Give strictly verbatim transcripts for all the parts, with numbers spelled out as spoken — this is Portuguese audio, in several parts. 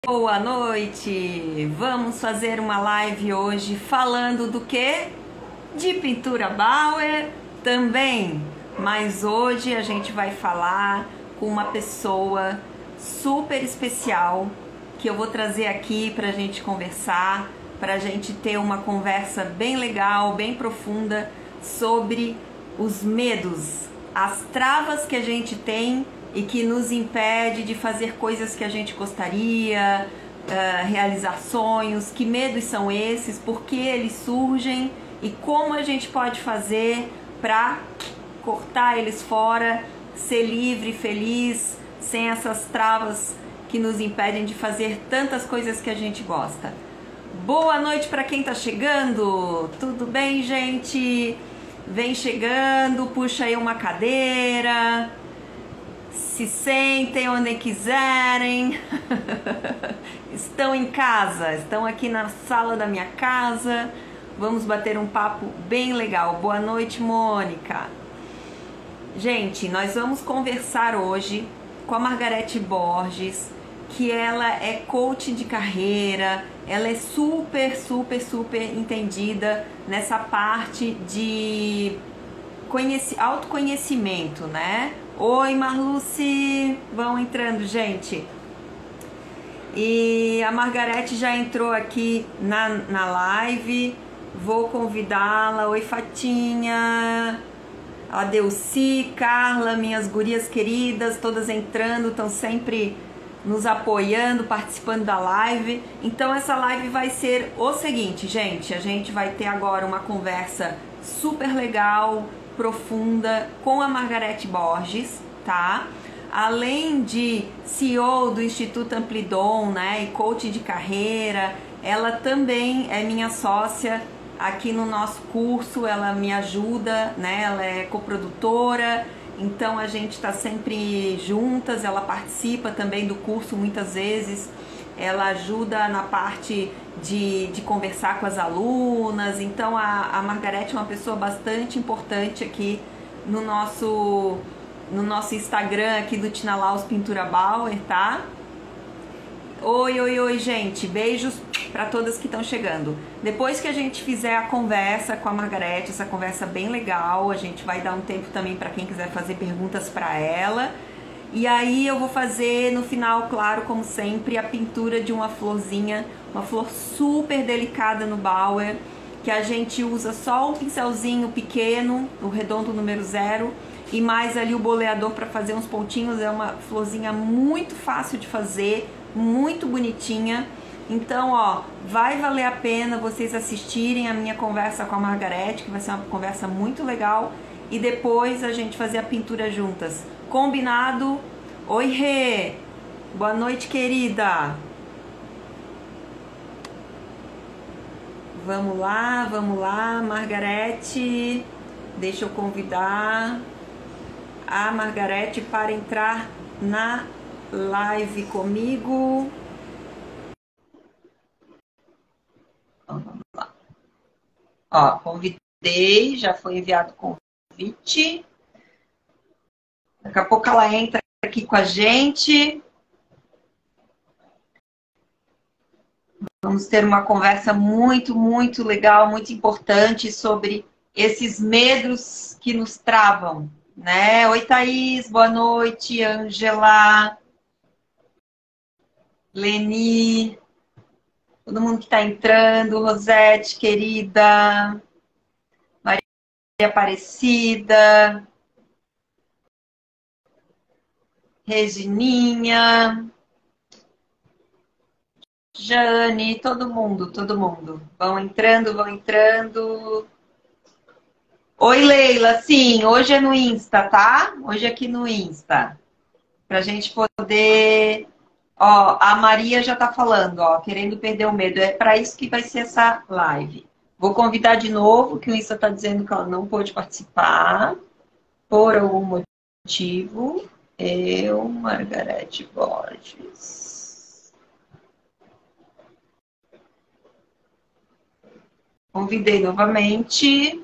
Boa noite! Vamos fazer uma live hoje falando do que? De pintura Bauer também, mas hoje a gente vai falar com uma pessoa super especial que eu vou trazer aqui para a gente conversar, para a gente ter uma conversa bem legal, bem profunda sobre os medos, as travas que a gente tem e que nos impede de fazer coisas que a gente gostaria, uh, realizar sonhos. Que medos são esses? Por que eles surgem? E como a gente pode fazer para cortar eles fora, ser livre, feliz, sem essas travas que nos impedem de fazer tantas coisas que a gente gosta. Boa noite para quem está chegando. Tudo bem, gente? Vem chegando, puxa aí uma cadeira, se sentem onde quiserem. Estão em casa, estão aqui na sala da minha casa. Vamos bater um papo bem legal. Boa noite, Mônica. Gente, nós vamos conversar hoje com a Margarete Borges, que ela é coach de carreira, ela é super, super, super entendida nessa parte de conheci- autoconhecimento, né? Oi, Marluce! Vão entrando, gente. E a Margarete já entrou aqui na, na live. Vou convidá-la. Oi, Fatinha! A Delci, Carla, minhas gurias queridas, todas entrando, estão sempre nos apoiando, participando da live. Então essa live vai ser o seguinte, gente, a gente vai ter agora uma conversa super legal, profunda, com a Margarete Borges, tá? Além de C E O do Instituto Amplidon, né, e coach de carreira, ela também é minha sócia aqui no nosso curso. Ela me ajuda, né, ela é coprodutora. Então a gente está sempre juntas, ela participa também do curso muitas vezes, ela ajuda na parte de, de conversar com as alunas. Então a, a Margarete é uma pessoa bastante importante aqui no nosso, no nosso Instagram aqui do Tina Laus Pintura Bauer, tá? Oi, oi, oi, gente, beijos para todas que estão chegando. Depois que a gente fizer a conversa com a Margarete, essa conversa bem legal, a gente vai dar um tempo também para quem quiser fazer perguntas para ela. E aí eu vou fazer no final, claro, como sempre, a pintura de uma florzinha, uma flor super delicada no Bauer, que a gente usa só um pincelzinho pequeno, o redondo número zero, e mais ali o boleador para fazer uns pontinhos. É uma florzinha muito fácil de fazer, muito bonitinha. Então, ó, vai valer a pena vocês assistirem a minha conversa com a Margarete, que vai ser uma conversa muito legal, e depois a gente fazer a pintura juntas. Combinado? Oi, Rê! Boa noite, querida! Vamos lá, vamos lá, Margarete. Deixa eu convidar a Margarete para entrar na live comigo. Então, vamos lá. Ó, convidei, já foi enviado o convite. Daqui a pouco ela entra aqui com a gente. Vamos ter uma conversa muito, muito legal, muito importante sobre esses medos que nos travam, né? Oi, Thaís, boa noite, Ângela, Leni, todo mundo que está entrando, Rosete, querida, Maria Aparecida, Regininha, Jane, todo mundo, todo mundo. Vão entrando, vão entrando. Oi, Leila. Sim, hoje é no Insta, tá? Hoje é aqui no Insta. Pra gente poder... Ó, a Maria já tá falando, ó, querendo perder o medo. É para isso que vai ser essa live. Vou convidar de novo, que o Insta tá dizendo que ela não pôde participar por algum motivo. Eu, Margarete Borges. Convidei novamente.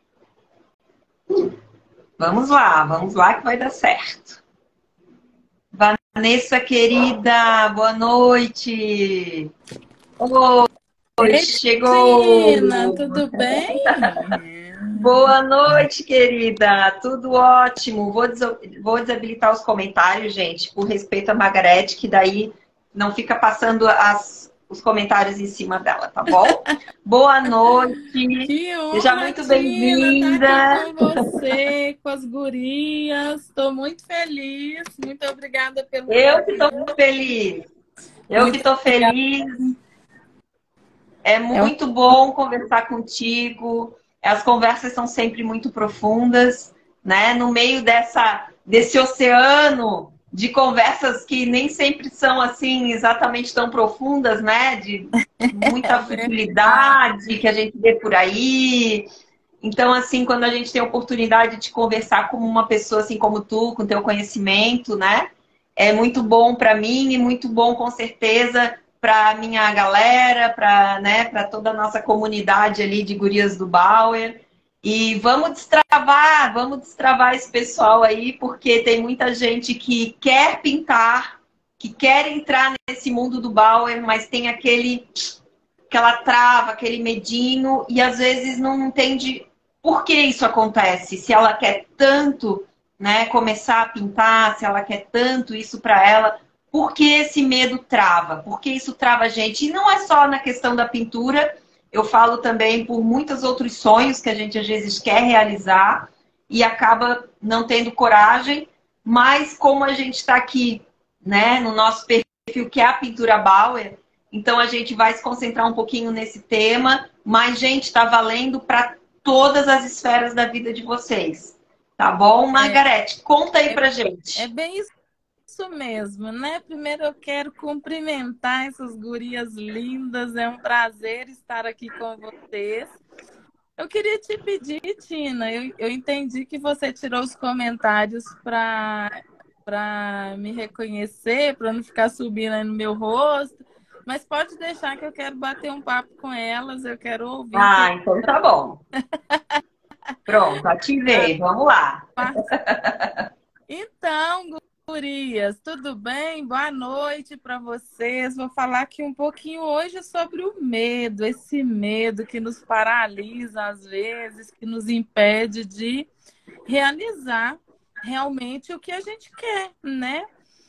Vamos lá, vamos lá que vai dar certo. Vanessa, querida, boa noite. Oi, Ei, Tina, chegou. tudo bem? Boa noite, querida. Tudo ótimo. Vou, des vou desabilitar os comentários, gente, por respeito a Margarete, que daí não fica passando as, os comentários em cima dela, tá bom? Boa noite. Que Seja honra, muito Tina, estar aqui bem-vinda. com você, com as gurias. Estou muito feliz. Muito obrigada pelo Eu que estou convite. feliz. Eu que Muito estou obrigada. feliz. É É um... muito bom conversar contigo. As conversas são sempre muito profundas, né? No meio dessa, desse oceano de conversas que nem sempre são assim exatamente tão profundas, né? De é muita verdade. futilidade que a gente vê por aí. Então, assim, quando a gente tem a oportunidade de conversar com uma pessoa assim como tu, com teu conhecimento, né? É muito bom para mim e muito bom, com certeza, para minha galera, para, né, para toda a nossa comunidade ali de Gurias do Bauer. E vamos destravar, vamos destravar esse pessoal aí, porque tem muita gente que quer pintar, que quer entrar nesse mundo do Bauer, mas tem aquele, aquela trava, aquele medinho, e às vezes não entende por que isso acontece. Se ela quer tanto, né, começar a pintar, se ela quer tanto isso para ela, por que esse medo trava? Por que isso trava a gente? E não é só na questão da pintura, eu falo também por muitos outros sonhos que a gente às vezes quer realizar e acaba não tendo coragem, mas como a gente está aqui, né, no nosso perfil que é a Pintura Bauer, então a gente vai se concentrar um pouquinho nesse tema, mas, gente, está valendo para todas as esferas da vida de vocês. Tá bom? É, Margarete, conta aí é, pra é gente. bem isso mesmo, né? Primeiro eu quero cumprimentar essas gurias lindas. É um prazer estar aqui com vocês. Eu queria te pedir, Tina, eu, eu entendi que você tirou os comentários para para me reconhecer, para não ficar subindo aí no meu rosto, mas pode deixar que eu quero bater um papo com elas, eu quero ouvir o que Ah, então tá bom. Pronto, ativei. Vamos lá. elas. Então, gurias, tudo bem? Boa noite para vocês. Vou falar aqui um pouquinho hoje sobre o medo, esse medo que nos paralisa às vezes, que nos impede de realizar realmente o que a gente quer, né?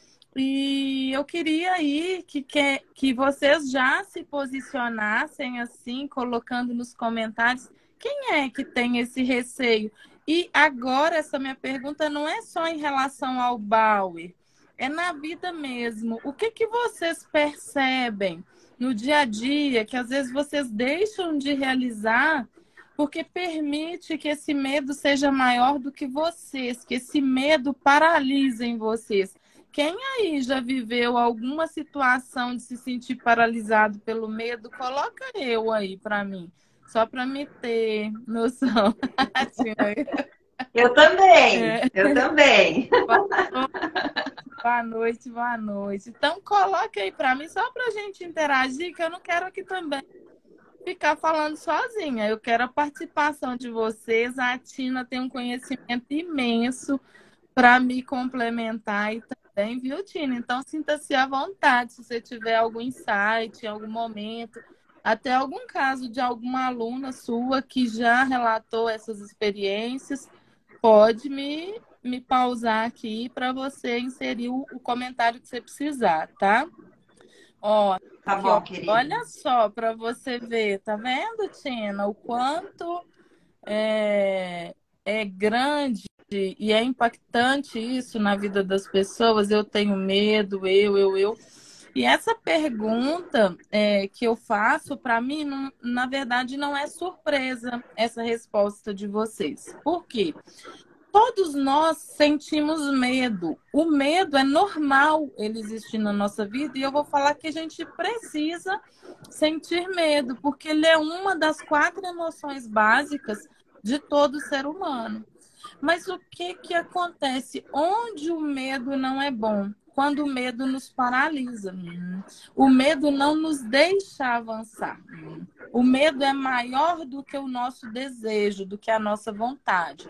E eu queria aí que, que, que vocês já se posicionassem assim, colocando nos comentários quem é que tem esse receio. E agora, essa minha pergunta não é só em relação ao Bauer, é na vida mesmo. O que, que vocês percebem no dia a dia que às vezes vocês deixam de realizar porque permite que esse medo seja maior do que vocês, que esse medo paralise em vocês? Quem aí já viveu alguma situação de se sentir paralisado pelo medo? Coloca eu aí para mim, só para me ter noção. Eu também, É. eu também. Boa noite, boa noite. Então coloca aí para mim, só para a gente interagir, que eu não quero aqui também ficar falando sozinha. Eu quero a participação de vocês. A Tina tem um conhecimento imenso para me complementar e também, viu, Tina? Então, sinta-se à vontade, se você tiver algum insight em algum momento, até algum caso de alguma aluna sua que já relatou essas experiências, pode me, me pausar aqui para você inserir o, o comentário que você precisar, tá? Ó, Tá aqui, ó, bom, querida. olha só para você ver, tá vendo, Tina? O quanto é, é grande e é impactante isso na vida das pessoas. Eu tenho medo, eu, eu, eu. E essa pergunta é, que eu faço, para mim, não, na verdade, não é surpresa essa resposta de vocês. Por quê? Todos nós sentimos medo. O medo é normal ele existir na nossa vida e eu vou falar que a gente precisa sentir medo, porque ele é uma das quatro emoções básicas de todo ser humano. Mas o que que acontece? Onde o medo não é bom? Quando o medo nos paralisa. O medo não nos deixa avançar. O medo é maior do que o nosso desejo, do que a nossa vontade.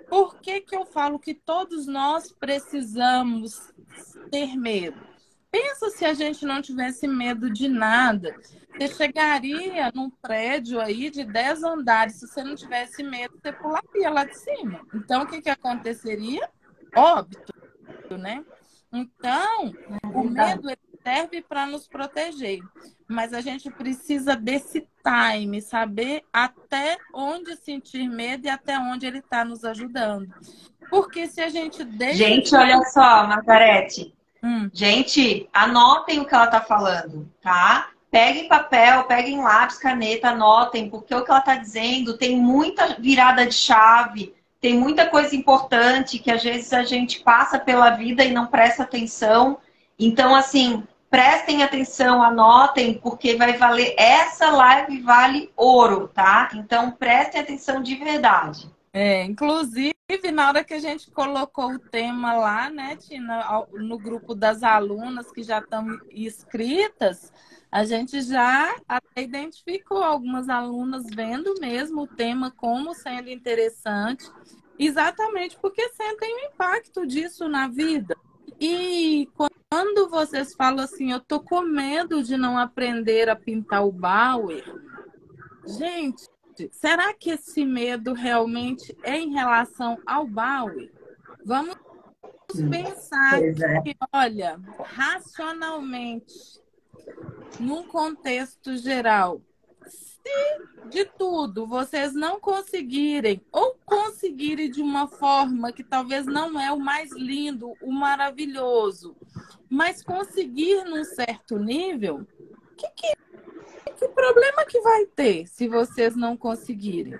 Por que que eu falo que todos nós precisamos ter medo? Pensa se a gente não tivesse medo de nada. Você chegaria num prédio aí de dez andares. Se você não tivesse medo, você pularia lá de cima. Então, o que que aconteceria? Óbito, né? Então, o medo ele serve para nos proteger, mas a gente precisa desse time, saber até onde sentir medo e até onde ele está nos ajudando. Porque se a gente deixa Gente, de... olha só, Margarete. Hum, Gente, anotem o que ela tá falando, tá? Peguem papel, peguem lápis, caneta, anotem, porque o que ela tá dizendo tem muita virada de chave, tem muita coisa importante que às vezes a gente passa pela vida e não presta atenção. Então, assim, prestem atenção, anotem, porque vai valer. Essa live vale ouro, tá? Então, prestem atenção de verdade. é, inclusive, na hora que a gente colocou o tema lá, né, Tina, ao- no grupo das alunas que já estão inscritas, a gente já até identificou algumas alunas vendo mesmo o tema como sendo interessante, exatamente porque sentem o impacto disso na vida. E quando vocês falam assim, eu tô com medo de não aprender a pintar o Bauer, gente, será que esse medo realmente é em relação ao Bauer? Vamos pensar Pois é. que, olha, racionalmente, num contexto geral, se de tudo vocês não conseguirem, ou conseguirem de uma forma que talvez não é o mais lindo, o maravilhoso, mas conseguir num certo nível, que, que, que problema que vai ter se vocês não conseguirem?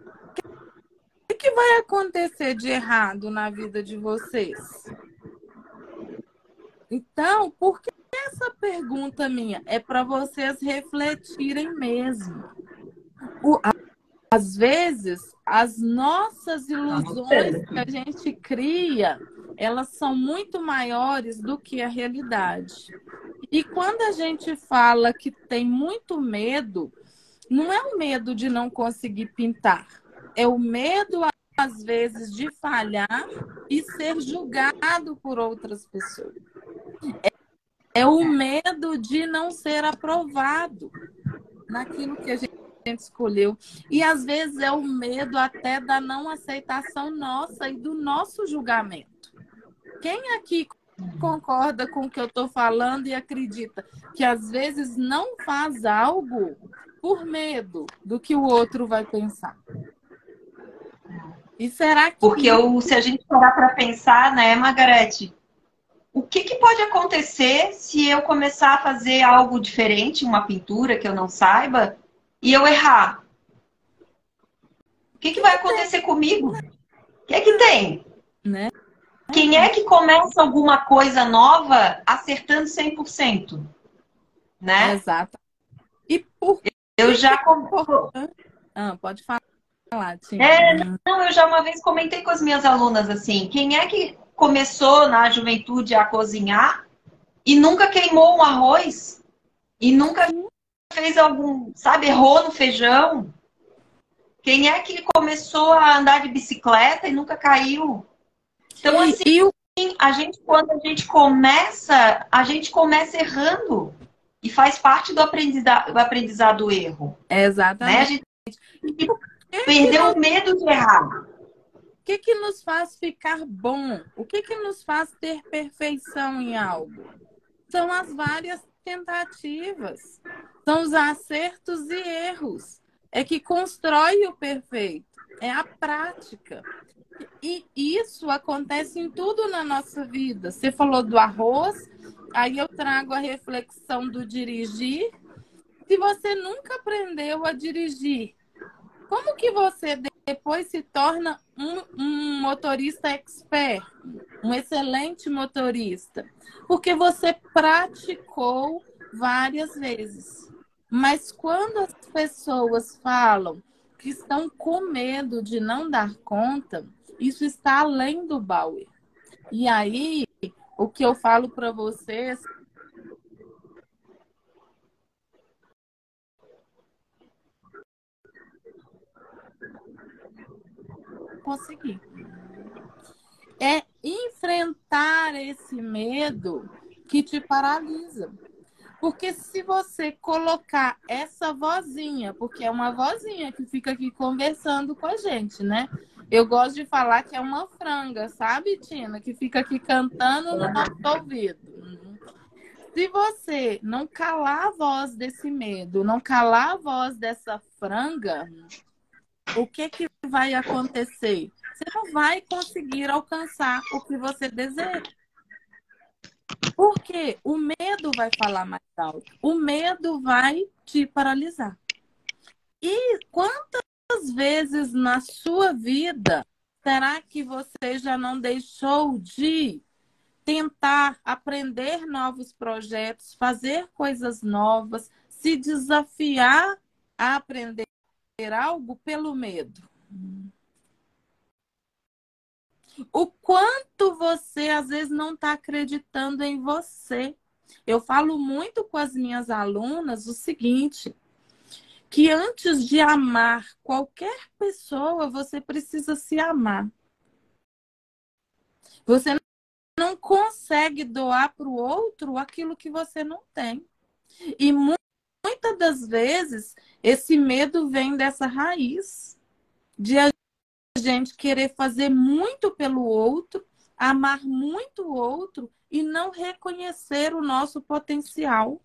O que vai acontecer de errado na vida de vocês? Então, por que essa pergunta minha? É para vocês refletirem mesmo. O, às vezes, as nossas ilusões que a gente cria, elas são muito maiores do que a realidade. E quando a gente fala que tem muito medo, não é o medo de não conseguir pintar, é o medo, às vezes, de falhar e ser julgado por outras pessoas. É o medo de não ser aprovado naquilo que a gente escolheu. E, às vezes, é o medo até da não aceitação nossa e do nosso julgamento. Quem aqui concorda com o que eu estou falando e acredita que, às vezes, não faz algo por medo do que o outro vai pensar? E será que... Porque eu, se a gente parar para pensar, né, Margarete, o que, que pode acontecer se eu começar a fazer algo diferente, uma pintura que eu não saiba, e eu errar? O que, que vai acontecer comigo? O que é que tem? Né? Quem é que começa alguma coisa nova acertando cem por cento? Né? Exato. E por Eu que que já... é importante? Ah, pode falar, É, Tina. não, eu já uma vez comentei com as minhas alunas assim, quem é que começou na juventude a cozinhar e nunca queimou um arroz? E nunca fez algum, sabe, errou no feijão? Quem é que começou a andar de bicicleta e nunca caiu? Então, assim, E o... a gente, quando a gente começa, a gente começa errando. E faz parte do aprendizado, do aprendizado do erro. Né? A Exatamente. gente O que que perdeu nos, o medo de errar. o que que nos faz ficar bom? O que que nos faz ter perfeição em algo? São as várias tentativas. São os acertos e erros. É que constrói o perfeito. É a prática. E isso acontece em tudo na nossa vida. Você falou do arroz, aí eu trago a reflexão do dirigir. Se você nunca aprendeu a dirigir, como que você depois se torna um, um motorista expert, um excelente motorista? Porque você praticou várias vezes. Mas quando as pessoas falam que estão com medo de não dar conta, isso está além do Bauer. E aí, o que eu falo para vocês, conseguir. É enfrentar esse medo que te paralisa. Porque se você colocar essa vozinha, porque é uma vozinha que fica aqui conversando com a gente, né? Eu gosto de falar que é uma franga, sabe, Tina? Que fica aqui cantando no nosso ouvido. Se você não calar a voz desse medo, não calar a voz dessa franga, o que que vai acontecer? Você não vai conseguir alcançar o que você deseja. Porque o medo vai falar mais alto. O medo vai te paralisar. E quantas vezes na sua vida será que você já não deixou de tentar aprender novos projetos, fazer coisas novas, se desafiar a aprender algo pelo medo? O quanto você às vezes não está acreditando em você. Eu falo muito com as minhas alunas o seguinte, que antes de amar qualquer pessoa, você precisa se amar. Você não consegue doar para o outro aquilo que você não tem. E muitas das vezes, esse medo vem dessa raiz de a gente querer fazer muito pelo outro, amar muito o outro e não reconhecer o nosso potencial.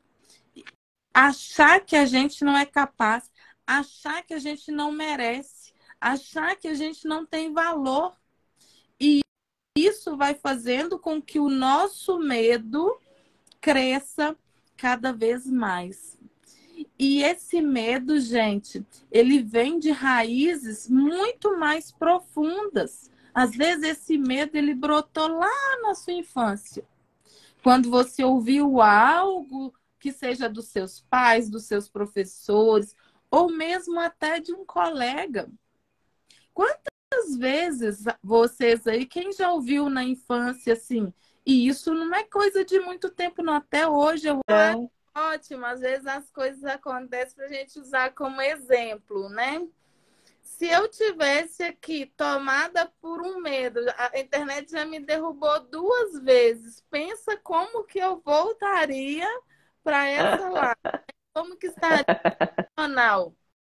Achar que a gente não é capaz, achar que a gente não merece, achar que a gente não tem valor. E isso vai fazendo com que o nosso medo cresça cada vez mais. E esse medo, gente, ele vem de raízes muito mais profundas. Às vezes esse medo ele brotou lá na sua infância. Quando você ouviu algo que seja dos seus pais, dos seus professores, ou mesmo até de um colega. Quantas vezes vocês aí, quem já ouviu na infância assim, e isso não é coisa de muito tempo, não, até hoje eu acho ótimo, às vezes as coisas acontecem para a gente usar como exemplo, né? Se eu tivesse aqui tomada por um medo, a internet já me derrubou duas vezes. Pensa como que eu voltaria para essa live. Como que estaria funcional?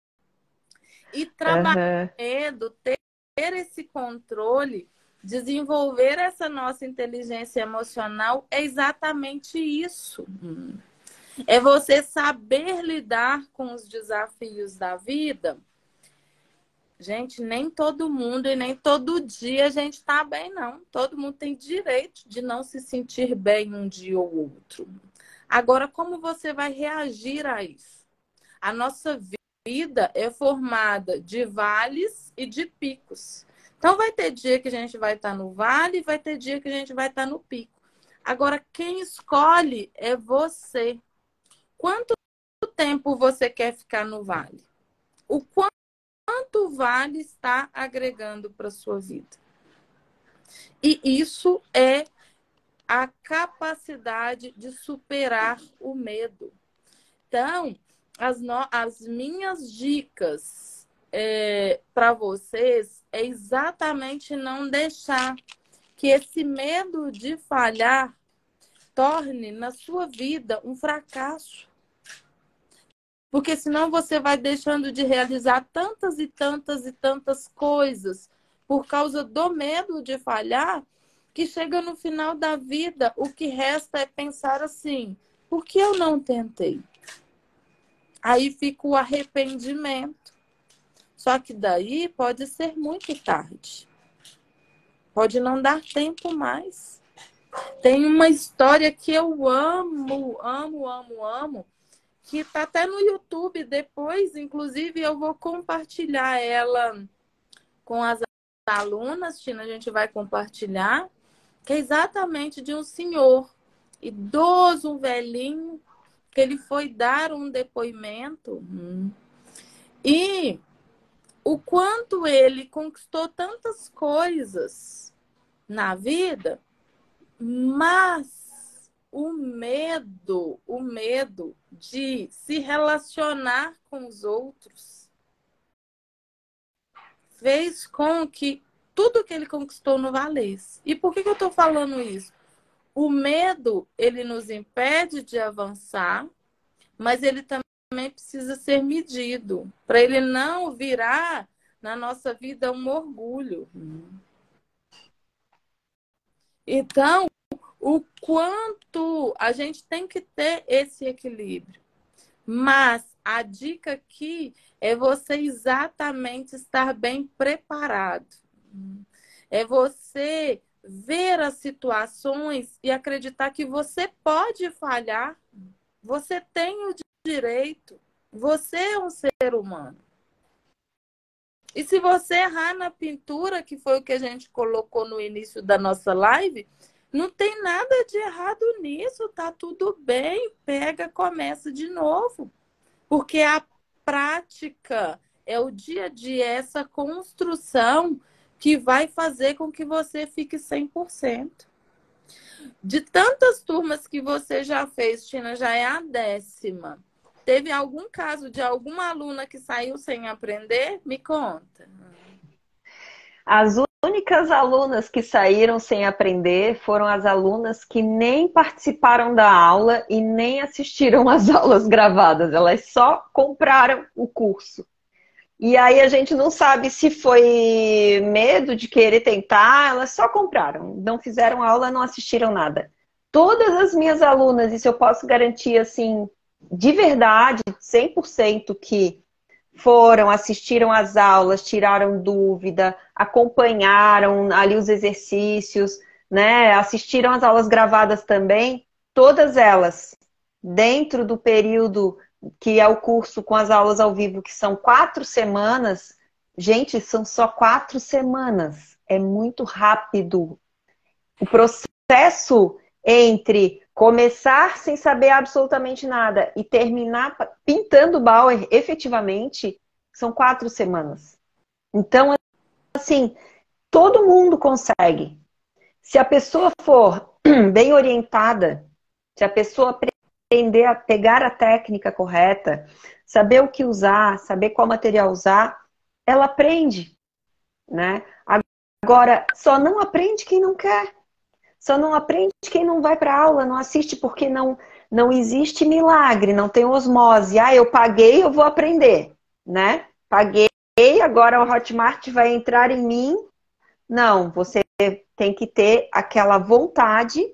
E trabalhar Aham. o medo, ter esse controle, desenvolver essa nossa inteligência emocional é exatamente isso. É você saber lidar com os desafios da vida. Gente, nem todo mundo e nem todo dia a gente está bem, não. Todo mundo tem direito de não se sentir bem um dia ou outro. Agora, como você vai reagir a isso? A nossa vida é formada de vales e de picos. Então, vai ter dia que a gente vai estar no vale e vai ter dia que a gente vai estar no pico. Agora, quem escolhe é você. Quanto tempo você quer ficar no vale? O quanto Quanto vale está agregando para a sua vida? E isso é a capacidade de superar o medo. Então, as, no... as minhas dicas é, para vocês é exatamente não deixar que esse medo de falhar torne na sua vida um fracasso. Porque senão você vai deixando de realizar tantas e tantas e tantas coisas por causa do medo de falhar, que chega no final da vida, o que resta é pensar assim, por que eu não tentei? Aí fica o arrependimento. Só que daí pode ser muito tarde. Pode não dar tempo mais. Tem uma história que eu amo, amo, amo, amo, que está até no YouTube. Depois, inclusive, eu vou compartilhar ela com as alunas. Tina, a gente vai compartilhar, que é exatamente de um senhor idoso, um velhinho, que ele foi dar um depoimento. Hum. E o quanto ele conquistou tantas coisas na vida, mas o medo, o medo de se relacionar com os outros fez com que tudo que ele conquistou não valesse. E por que, que eu estou falando isso? O medo, ele nos impede de avançar, mas ele também precisa ser medido, para ele não virar na nossa vida um orgulho. Então, o quanto a gente tem que ter esse equilíbrio. Mas a dica aqui é você exatamente estar bem preparado. É você ver as situações e acreditar que você pode falhar. Você tem o direito. Você é um ser humano. E se você errar na pintura, que foi o que a gente colocou no início da nossa live, não tem nada de errado nisso, tá tudo bem. Pega, começa de novo. Porque a prática é o dia a dia, essa construção que vai fazer com que você fique cem por cento. De tantas turmas que você já fez, Tina, já é a décima. Teve algum caso de alguma aluna que saiu sem aprender? Me conta. As únicas alunas que saíram sem aprender foram as alunas que nem participaram da aula e nem assistiram às aulas gravadas. Elas só compraram o curso. E aí a gente não sabe se foi medo de querer tentar, elas só compraram. Não fizeram aula, não assistiram nada. Todas as minhas alunas, isso eu posso garantir assim, de verdade, cem por cento que foram, assistiram às aulas, tiraram dúvida, acompanharam ali os exercícios, né? Assistiram às aulas gravadas também, todas elas, dentro do período que é o curso com as aulas ao vivo, que são quatro semanas, gente, são só quatro semanas, é muito rápido. O processo entre começar sem saber absolutamente nada e terminar pintando Bauer efetivamente, são quatro semanas. Então, assim, todo mundo consegue. Se a pessoa for bem orientada, se a pessoa aprender a pegar a técnica correta, saber o que usar, saber qual material usar, ela aprende, né? Agora, só não aprende quem não quer. Só não aprende quem não vai para aula, não assiste, porque não, não existe milagre, não tem osmose. Ah, eu paguei, eu vou aprender, né? Paguei, agora o Hotmart vai entrar em mim. Não, você tem que ter aquela vontade,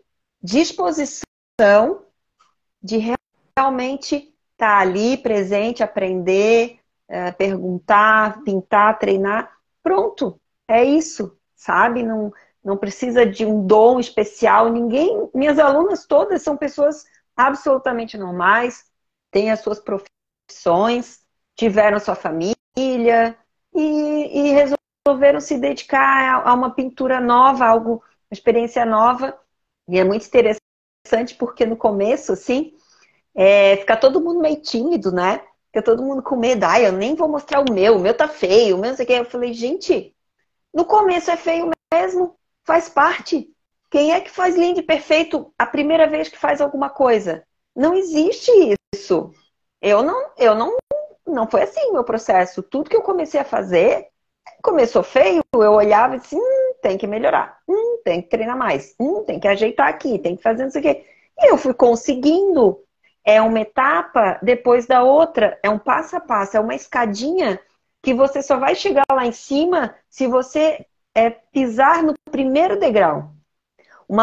disposição de realmente estar ali presente, aprender, perguntar, pintar, treinar. Pronto, é isso, sabe? Não... Não precisa de um dom especial, ninguém... Minhas alunas todas são pessoas absolutamente normais, têm as suas profissões, tiveram sua família e, e resolveram se dedicar a uma pintura nova, algo, uma experiência nova. E é muito interessante porque no começo, assim, é, fica todo mundo meio tímido, né? Fica todo mundo com medo. Ai, eu nem vou mostrar o meu, o meu tá feio, o meu não sei o que. Eu falei, gente, no começo é feio mesmo. Faz parte. Quem é que faz lindo e perfeito a primeira vez que faz alguma coisa? Não existe isso. Eu não, eu não, não foi assim o meu processo. Tudo que eu comecei a fazer, começou feio, eu olhava e disse, hum, tem que melhorar, hum, tem que treinar mais, hum, tem que ajeitar aqui, tem que fazer isso aqui. E eu fui conseguindo. É uma etapa depois da outra, é um passo a passo, é uma escadinha que você só vai chegar lá em cima se você é pisar no primeiro degrau. Uma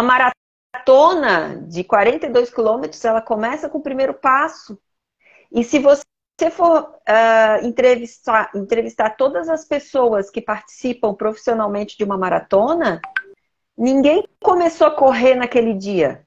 maratona de quarenta e dois quilômetros, ela começa com o primeiro passo. E se você for uh, entrevistar, entrevistar todas as pessoas que participam profissionalmente de uma maratona, ninguém começou a correr naquele dia.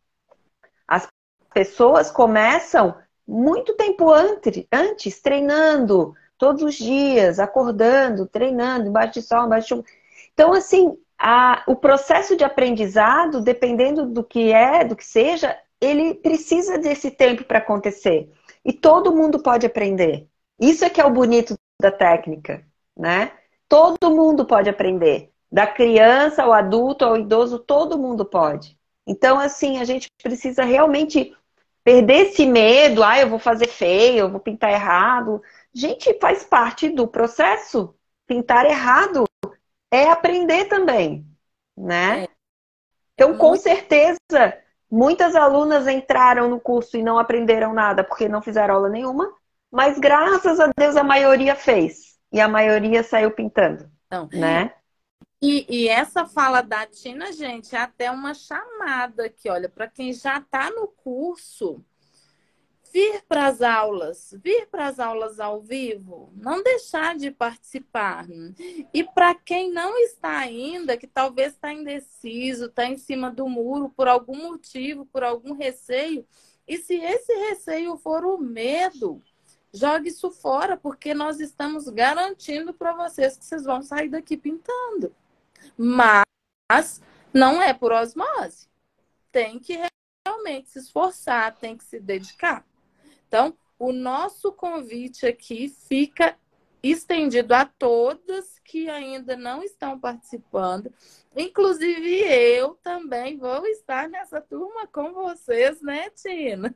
As pessoas começam muito tempo antes, antes treinando, todos os dias, acordando, treinando, embaixo de sol, embaixo de chuva. Então, assim, a, o processo de aprendizado, dependendo do que é, do que seja, ele precisa desse tempo para acontecer. E todo mundo pode aprender. Isso é que é o bonito da técnica, né? Todo mundo pode aprender. Da criança ao adulto, ao idoso, todo mundo pode. Então, assim, a gente precisa realmente perder esse medo. Ah, eu vou fazer feio, eu vou pintar errado. Gente, faz parte do processo. Pintar errado é aprender também, né? É, Então, com muito. certeza, muitas alunas entraram no curso e não aprenderam nada porque não fizeram aula nenhuma, mas graças a Deus a maioria fez. E a maioria saiu pintando, Não. né? E, e essa fala da Tina, gente, é até uma chamada aqui, olha, para quem já está no curso, vir para as aulas, vir para as aulas ao vivo, não deixar de participar. E para quem não está ainda, que talvez está indeciso, está em cima do muro por algum motivo, por algum receio, e se esse receio for o medo, jogue isso fora, porque nós estamos garantindo para vocês que vocês vão sair daqui pintando. Mas não é por osmose. Tem que realmente se esforçar, tem que se dedicar. Então, o nosso convite aqui fica estendido a todas que ainda não estão participando. Inclusive, eu também vou estar nessa turma com vocês, né, Tina?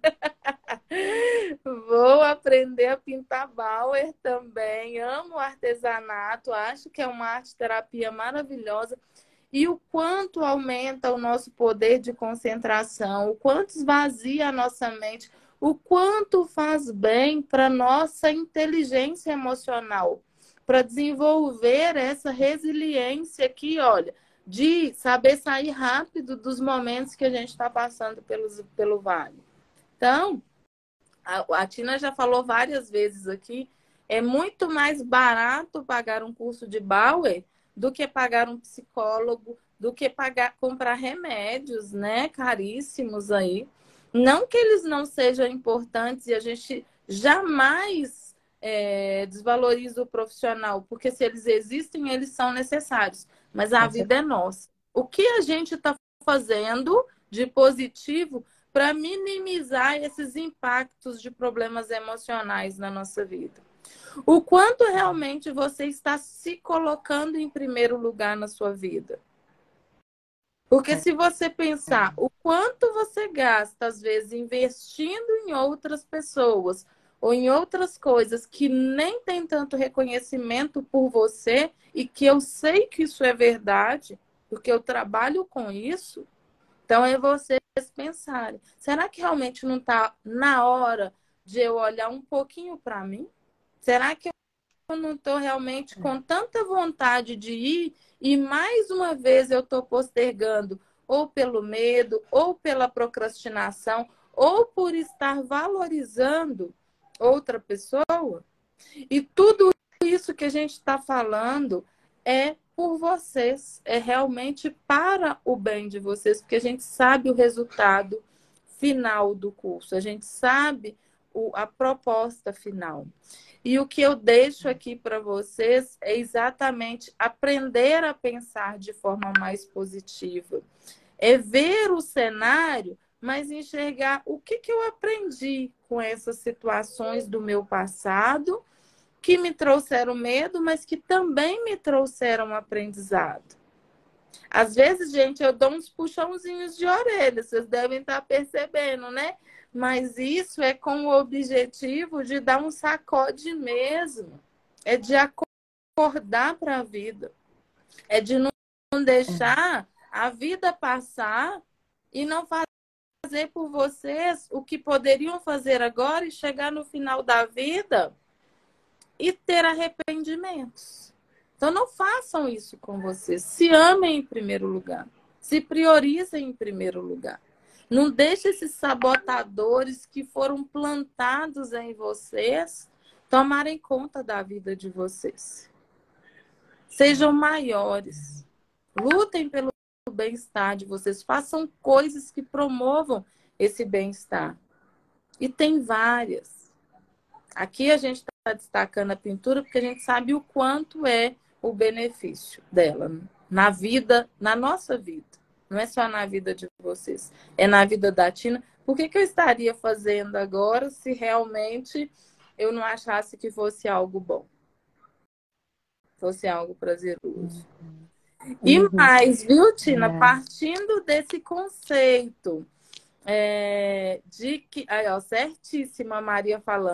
Vou aprender a pintar Bauer também. Amo artesanato, acho que é uma arte-terapia maravilhosa. E o quanto aumenta o nosso poder de concentração, o quanto esvazia a nossa mente, o quanto faz bem para a nossa inteligência emocional, para desenvolver essa resiliência aqui, olha, de saber sair rápido dos momentos que a gente está passando pelos, pelo vale. Então, a, a Tina já falou várias vezes aqui, é muito mais barato pagar um curso de Bauer do que pagar um psicólogo, do que pagar, comprar remédios, né, caríssimos aí. Não que eles não sejam importantes e a gente jamais é, desvaloriza o profissional, porque se eles existem, eles são necessários. Mas a Com vida é certeza. nossa. O que a gente está fazendo de positivo para minimizar esses impactos de problemas emocionais na nossa vida? O quanto realmente você está se colocando em primeiro lugar na sua vida? Porque É, se você é. pensar o quanto você gasta, às vezes, investindo em outras pessoas ou em outras coisas que nem tem tanto reconhecimento por você, e que eu sei que isso é verdade, porque eu trabalho com isso, então é vocês pensarem, será que realmente não está na hora de eu olhar um pouquinho para mim? Será que eu não estou realmente com tanta vontade de ir e mais uma vez eu estou postergando ou pelo medo, ou pela procrastinação, ou por estar valorizando outra pessoa? E tudo isso que a gente está falando é por vocês, é realmente para o bem de vocês, porque a gente sabe o resultado final do curso, a gente sabe o, a proposta final. E o que eu deixo aqui para vocês é exatamente aprender a pensar de forma mais positiva. É ver o cenário, mas enxergar o que, que eu aprendi com essas situações do meu passado, que me trouxeram medo, mas que também me trouxeram aprendizado. Às vezes, gente, eu dou uns puxãozinhos de orelha, vocês devem estar percebendo, né? Mas isso é com o objetivo de dar um sacode mesmo. É de acordar para a vida. É de não deixar a vida passar e não fazer por vocês o que poderiam fazer agora e chegar no final da vida e ter arrependimentos. Então, não façam isso com vocês. Se amem em primeiro lugar. Se priorizem em primeiro lugar. Não deixe esses sabotadores que foram plantados em vocês tomarem conta da vida de vocês. Sejam maiores. Lutem pelo bem-estar de vocês. Façam coisas que promovam esse bem-estar. E tem várias. Aqui a gente está destacando a pintura porque a gente sabe o quanto é o benefício dela na vida, na nossa vida. Não é só na vida de vocês, é na vida da Tina. Por que, que eu estaria fazendo agora se realmente eu não achasse que fosse algo bom? Fosse algo prazeroso. E Uhum. mais, viu, Tina? É. Partindo desse conceito é, de que... Aí, ó, certíssima a Maria falando.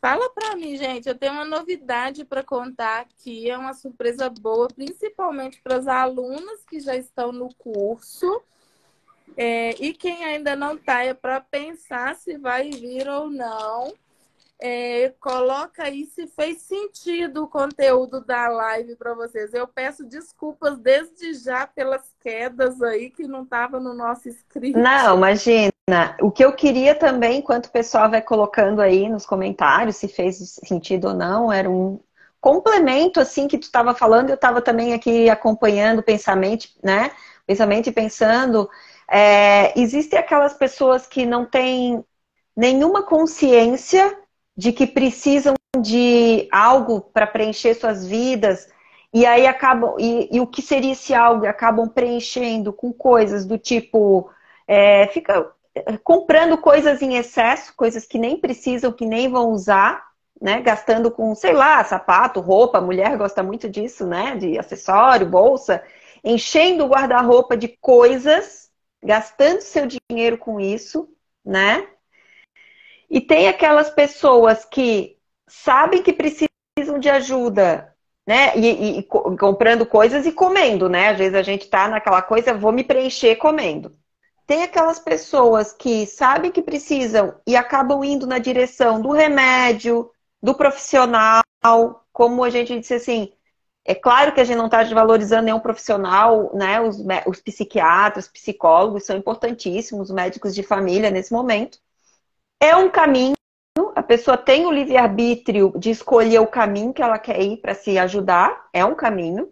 Fala pra mim, gente. Eu tenho uma novidade para contar aqui. É uma surpresa boa, principalmente para as alunas que já estão no curso. É, e quem ainda não está, é para pensar se vai vir ou não. É, coloca aí se fez sentido o conteúdo da live para vocês. Eu peço desculpas desde já pelas quedas aí que não estava no nosso script. Não, imagina. O que eu queria também, enquanto o pessoal vai colocando aí nos comentários se fez sentido ou não, era um complemento assim que tu estava falando. Eu estava também aqui acompanhando o pensamento, né? Pensamento e pensando. É, existem aquelas pessoas que não têm nenhuma consciência de que precisam de algo para preencher suas vidas, e aí acabam, e, e o que seria esse algo? Acabam preenchendo com coisas do tipo, é, fica comprando coisas em excesso, coisas que nem precisam, que nem vão usar, né? Gastando com, sei lá, sapato, roupa, a mulher gosta muito disso, né? De acessório, bolsa, enchendo o guarda-roupa de coisas, gastando seu dinheiro com isso, né? E tem aquelas pessoas que sabem que precisam de ajuda, né? E, e, e comprando coisas e comendo, né? Às vezes a gente tá naquela coisa, vou me preencher comendo. Tem aquelas pessoas que sabem que precisam e acabam indo na direção do remédio, do profissional, como a gente disse assim, é claro que a gente não está desvalorizando nenhum profissional, né? Os, os psiquiatras, psicólogos são importantíssimos, os médicos de família nesse momento. É um caminho, a pessoa tem o livre-arbítrio de escolher o caminho que ela quer ir para se ajudar, é um caminho.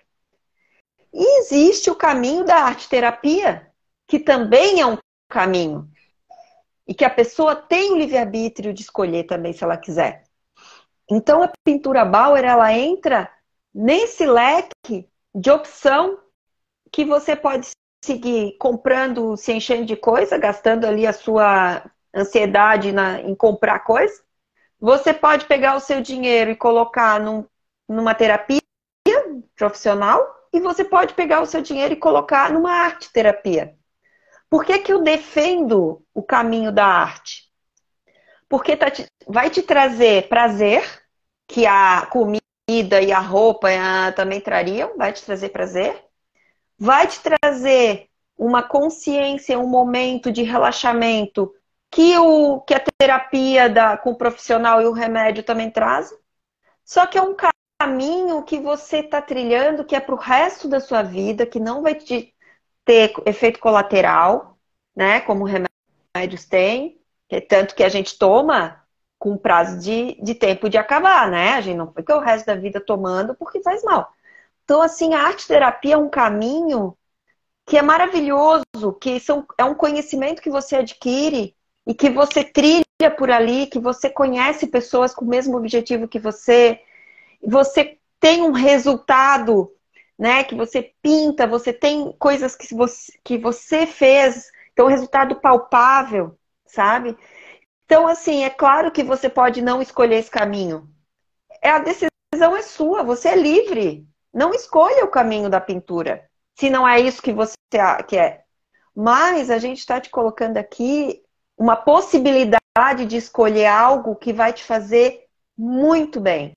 E existe o caminho da arte-terapia, que também é um caminho. E que a pessoa tem o livre-arbítrio de escolher também, se ela quiser. Então, a pintura Bauer, ela entra nesse leque de opção que você pode seguir comprando, se enchendo de coisa, gastando ali a sua ansiedade na, em comprar coisa. Você pode pegar o seu dinheiro e colocar num, numa terapia profissional, e você pode pegar o seu dinheiro e colocar numa arte-terapia. Por que que eu defendo o caminho da arte? Porque tá te, vai te trazer prazer, que a comida e a roupa a, também trariam, vai te trazer prazer. Vai te trazer uma consciência, um momento de relaxamento que, o, que a terapia da, com o profissional e o remédio também trazem. Só que é um caminho que você está trilhando que é para o resto da sua vida, que não vai te ter efeito colateral, né? Como remédios têm, que é tanto que a gente toma com prazo de, de tempo de acabar, né? A gente não fica o resto da vida tomando porque faz mal. Então, assim, a arte-terapia é um caminho que é maravilhoso, que são, é um conhecimento que você adquire e que você trilha por ali, que você conhece pessoas com o mesmo objetivo que você, você tem um resultado, né, que você pinta, você tem coisas que você, que você fez, então um resultado palpável, sabe? Então, assim, é claro que você pode não escolher esse caminho. É, a decisão é sua, você é livre. Não escolha o caminho da pintura, se não é isso que você quer. Mas a gente está te colocando aqui uma possibilidade de escolher algo que vai te fazer muito bem.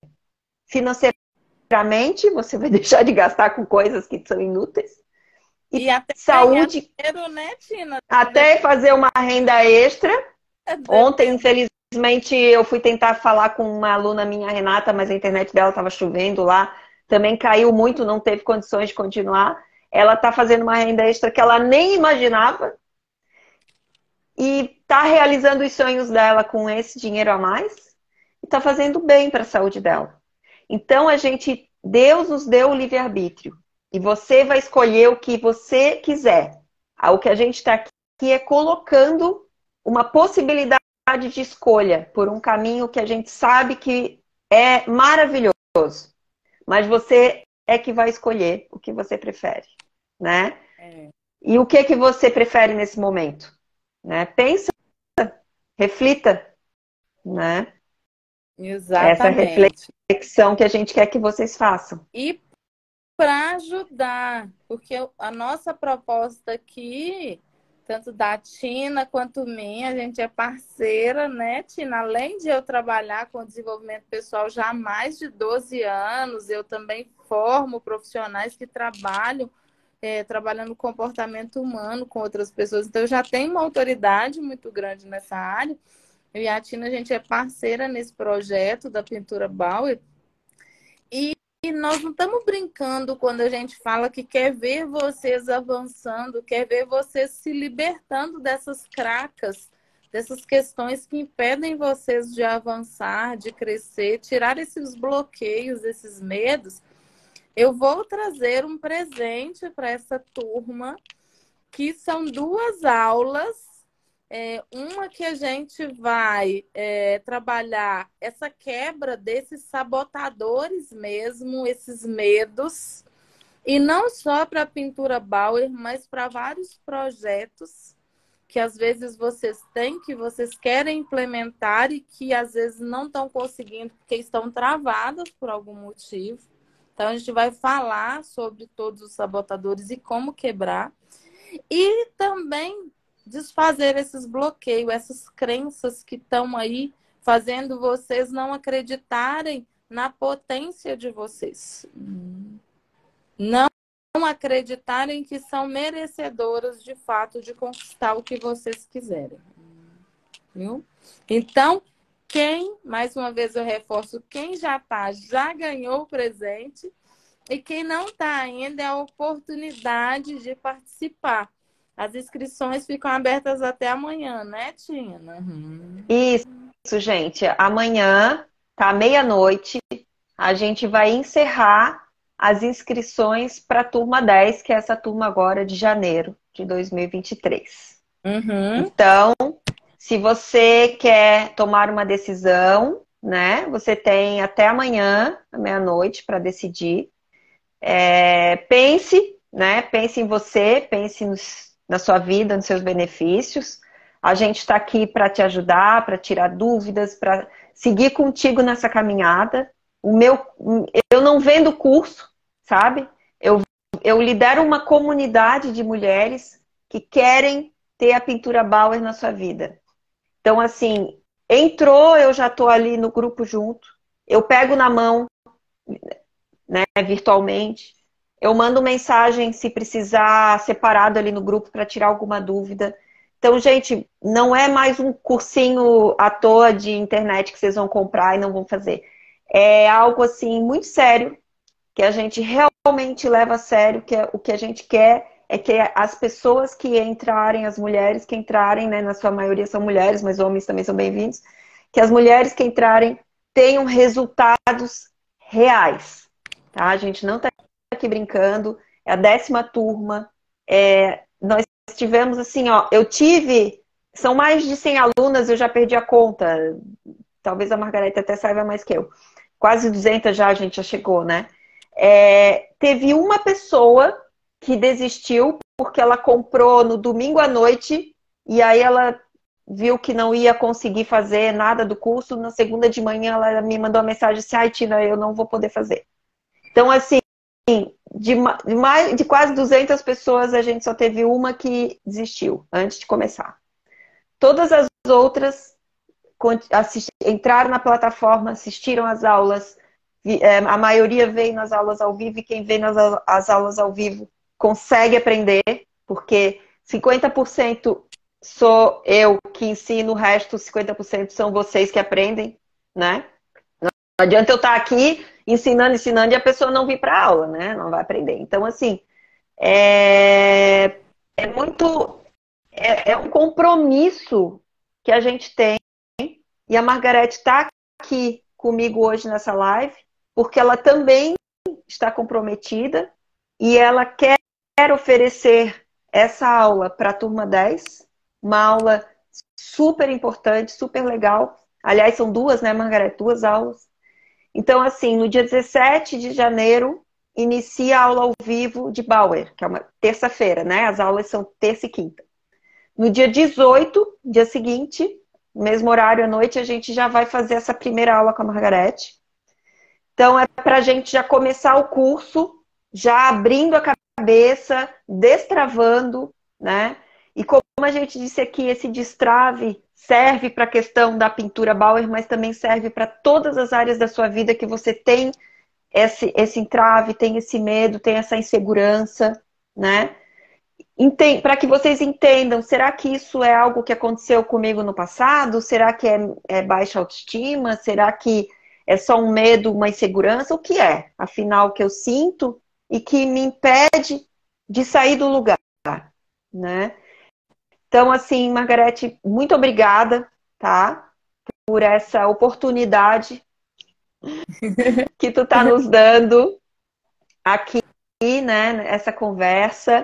Financeiramente, você vai deixar de gastar com coisas que são inúteis. E, e até saúde, dinheiro, né, Tina? até fazer uma renda extra. Ontem, infelizmente, eu fui tentar falar com uma aluna minha, Renata, mas a internet dela estava chovendo lá. Também caiu muito, não teve condições de continuar. Ela está fazendo uma renda extra que ela nem imaginava. E está realizando os sonhos dela com esse dinheiro a mais. E está fazendo bem para a saúde dela. Então, a gente, Deus nos deu o livre-arbítrio. E você vai escolher o que você quiser. O que a gente está aqui é colocando uma possibilidade de escolha por um caminho que a gente sabe que é maravilhoso. Mas você é que vai escolher o que você prefere, né? É. E o que que você prefere nesse momento? Né? Pensa, reflita, né? Exatamente. Essa reflexão que a gente quer que vocês façam. E para ajudar, porque a nossa proposta aqui tanto da Tina quanto minha, a gente é parceira, né, Tina? Além de eu trabalhar com desenvolvimento pessoal já há mais de doze anos, eu também formo profissionais que trabalham, é, trabalhando comportamento humano com outras pessoas. Então, eu já tenho uma autoridade muito grande nessa área. Eu e a Tina, a gente é parceira nesse projeto da Pintura Bauer. E E nós não estamos brincando quando a gente fala que quer ver vocês avançando, quer ver vocês se libertando dessas cracas, dessas questões que impedem vocês de avançar, de crescer, tirar esses bloqueios, esses medos. Eu vou trazer um presente para essa turma, que são duas aulas. É, uma que a gente vai é, trabalhar essa quebra desses sabotadores mesmo, esses medos, e não só para a Pintura Bauer, mas para vários projetos que às vezes vocês têm, que vocês querem implementar e que às vezes não estão conseguindo porque estão travadas por algum motivo. Então a gente vai falar sobre todos os sabotadores e como quebrar. E também desfazer esses bloqueios, essas crenças que estão aí fazendo vocês não acreditarem na potência de vocês. Não acreditarem que são merecedoras de fato de conquistar o que vocês quiserem. Viu? Então, quem, mais uma vez eu reforço, quem já está, já ganhou o presente, e quem não está ainda é a oportunidade de participar. As inscrições ficam abertas até amanhã, né, Tina? Uhum. Isso, gente. Amanhã, tá meia-noite, a gente vai encerrar as inscrições para a turma dez, que é essa turma agora de janeiro de dois mil e vinte e três. Uhum. Então, se você quer tomar uma decisão, né, você tem até amanhã, meia-noite, para decidir. É, pense, né, pense em você, pense nos na sua vida, nos seus benefícios. A gente está aqui para te ajudar, para tirar dúvidas, para seguir contigo nessa caminhada. O meu, eu não vendo curso, sabe? Eu, eu lidero uma comunidade de mulheres que querem ter a Pintura Bauer na sua vida. Então, assim, entrou, eu já estou ali no grupo junto. Eu pego na mão, né, virtualmente. Eu mando mensagem se precisar separado ali no grupo para tirar alguma dúvida. Então, gente, não é mais um cursinho à toa de internet que vocês vão comprar e não vão fazer. É algo, assim, muito sério, que a gente realmente leva a sério, que é, o que a gente quer é que as pessoas que entrarem, as mulheres que entrarem, né, na sua maioria são mulheres, mas homens também são bem-vindos, que as mulheres que entrarem tenham resultados reais. Tá? A gente não está aqui brincando, é a décima turma, é, nós tivemos assim, ó, eu tive, são mais de cem alunas, eu já perdi a conta, talvez a Margareta até saiba mais que eu, quase duzentas já, a gente já chegou, né? É, teve uma pessoa que desistiu porque ela comprou no domingo à noite e aí ela viu que não ia conseguir fazer nada do curso, na segunda de manhã ela me mandou uma mensagem assim, ai Tina, eu não vou poder fazer. Então assim, De, de, mais, de quase duzentas pessoas, a gente só teve uma que desistiu antes de começar. Todas as outras assist, entraram na plataforma, assistiram às aulas, é, a maioria veio nas aulas ao vivo, e quem vem nas as aulas ao vivo consegue aprender, porque cinquenta por cento sou eu que ensino, o resto, cinquenta por cento são vocês que aprendem, né? Não adianta eu estar aqui ensinando, ensinando, e a pessoa não vir para aula, né? Não vai aprender. Então, assim, é, é muito... É, é um compromisso que a gente tem, e a Margarete está aqui comigo hoje nessa live, porque ela também está comprometida, e ela quer oferecer essa aula para a turma dez, uma aula super importante, super legal. Aliás, são duas, né, Margarete? Duas aulas. Então, assim, no dia dezessete de janeiro, inicia a aula ao vivo de Bauer, que é uma terça-feira, né? As aulas são terça e quinta. No dia dezoito, dia seguinte, mesmo horário à noite, a gente já vai fazer essa primeira aula com a Margarete. Então, é para a gente já começar o curso, já abrindo a cabeça, destravando, né? E como a gente disse aqui, esse destrave serve para a questão da pintura Bauer, mas também serve para todas as áreas da sua vida que você tem esse, esse entrave, tem esse medo, tem essa insegurança, né? Para que vocês entendam, será que isso é algo que aconteceu comigo no passado? Será que é, é baixa autoestima? Será que é só um medo, uma insegurança? O que é, afinal, que eu sinto e que me impede de sair do lugar, né? Então, assim, Margarete, muito obrigada, tá? Por essa oportunidade que tu tá nos dando aqui, né? Essa conversa.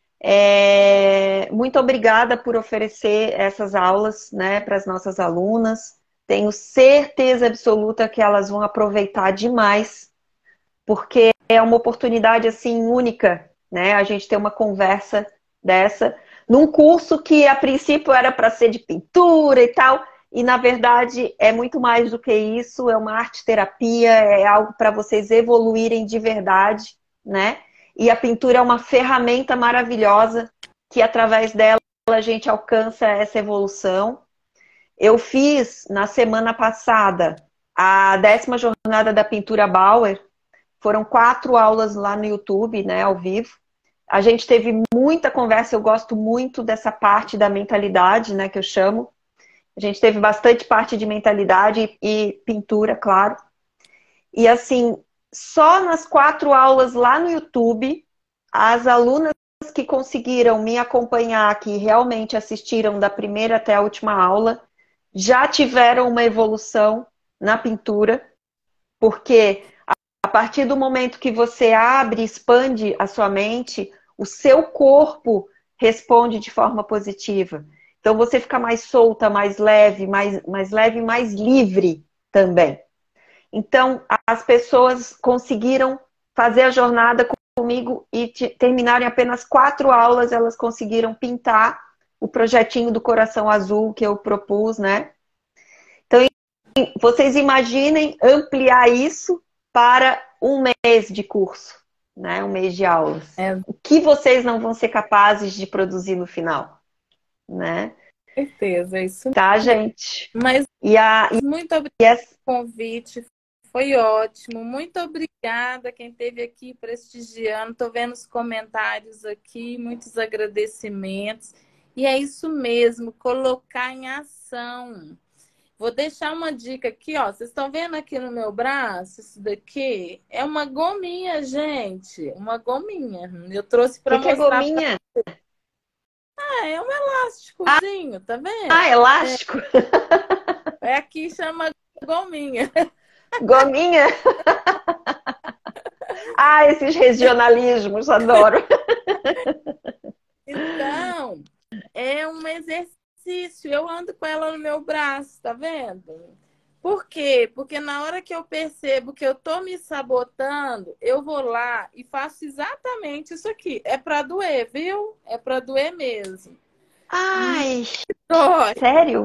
É, muito obrigada por oferecer essas aulas, né, para as nossas alunas. Tenho certeza absoluta que elas vão aproveitar demais, porque é uma oportunidade assim única, né? A gente ter uma conversa dessa num curso que a princípio era para ser de pintura e tal, e na verdade é muito mais do que isso, é uma arte-terapia, é algo para vocês evoluírem de verdade, né? E a pintura é uma ferramenta maravilhosa que através dela a gente alcança essa evolução. Eu fiz na semana passada a décima jornada da pintura Bauer. Foram quatro aulas lá no YouTube, né, ao vivo. A gente teve muita conversa, eu gosto muito dessa parte da mentalidade, né, que eu chamo. A gente teve bastante parte de mentalidade e pintura, claro. E assim, só nas quatro aulas lá no YouTube, as alunas que conseguiram me acompanhar, que realmente assistiram da primeira até a última aula, já tiveram uma evolução na pintura, porque a partir do momento que você abre, expande a sua mente, o seu corpo responde de forma positiva. Então você fica mais solta, mais leve, mais, mais leve e mais livre também. Então as pessoas conseguiram fazer a jornada comigo e terminarem apenas quatro aulas, elas conseguiram pintar o projetinho do coração azul que eu propus, né? Então vocês imaginem ampliar isso para um mês de curso, né? Um mês de aulas. É. O que vocês não vão ser capazes de produzir no final, né? Com certeza, é isso. Tá, gente? Mas e a, e muito obrigada essa... pelo convite, foi ótimo. Muito obrigada quem esteve aqui prestigiando. Estou vendo os comentários aqui, muitos agradecimentos. E é isso mesmo, colocar em ação. Vou deixar uma dica aqui, ó. Vocês estão vendo aqui no meu braço? Isso daqui é uma gominha, gente. Uma gominha. Eu trouxe para mostrar. O que é gominha? Pra... Ah, é um elásticozinho, ah, tá vendo? Ah, elástico? É, é aqui chama gominha. Gominha? Ah, esses regionalismos, adoro. Então, é um exercício. Eu ando com ela no meu braço, tá vendo? Por quê? Porque na hora que eu percebo que eu tô me sabotando, eu vou lá e faço exatamente isso aqui. É pra doer, viu? É pra doer mesmo. Ai, Dói. Sério?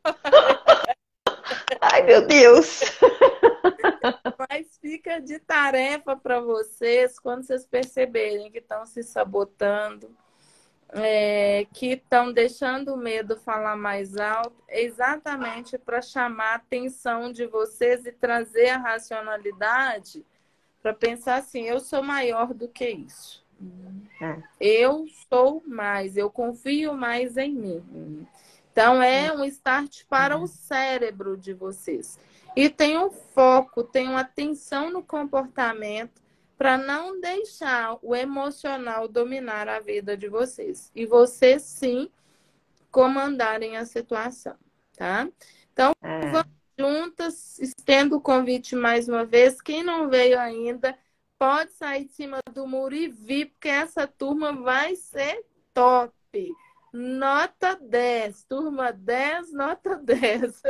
Ai, meu Deus. Mas fica de tarefa para vocês quando vocês perceberem que estão se sabotando. É, que estão deixando o medo falar mais alto, exatamente para chamar a atenção de vocês e trazer a racionalidade para pensar assim, eu sou maior do que isso. É. Eu sou mais, eu confio mais em mim. Então, é um start para o cérebro de vocês. E tem um foco, tem uma atenção no comportamento para não deixar o emocional dominar a vida de vocês. E vocês, sim, comandarem a situação, tá? Então, é. vamos juntas. Estendo o convite mais uma vez. Quem não veio ainda, pode sair de cima do muro e vir, porque essa turma vai ser top. Nota dez. Turma dez, nota dez.